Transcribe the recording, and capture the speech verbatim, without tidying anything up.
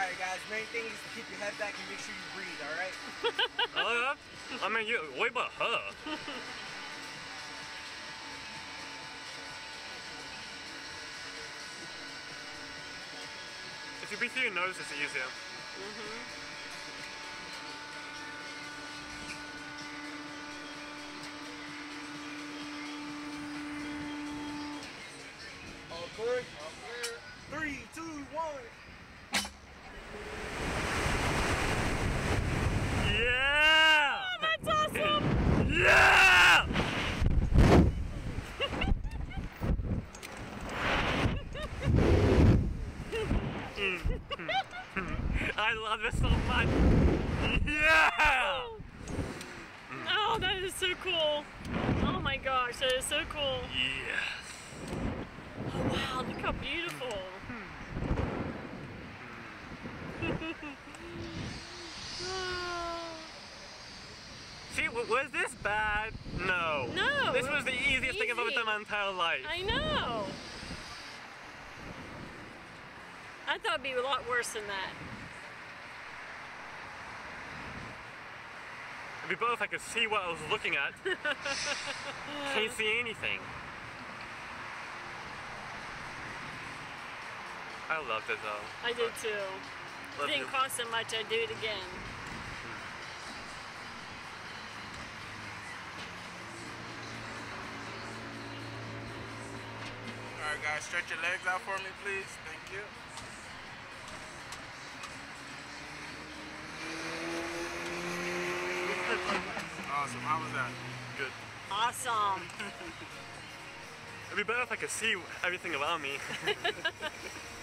Alright guys, main thing is to keep your head back and make sure you breathe, alright? Oh, yeah? I mean, you, what about her? If you breathe through your nose, it's easier. Mm-hmm. All clear? All clear. Three, two, one. Yeah! Oh, that's awesome! Yeah! I love this so much. Yeah! Oh, that is so cool. Oh my gosh, that is so cool. Yes. Oh wow, look how beautiful. See, w was this bad? No. No. This was the easiest easy. thing I've ever done in my entire life. I know. I thought it'd be a lot worse than that. It'd be better if I could see what I was looking at. Can't see anything. I loved it though. I did too. Love It didn't you. cost so much, I'd do it again. Alright guys, stretch your legs out for me please. Thank you. Awesome, how was that? Good. Awesome. It'd be better if I could see everything around me.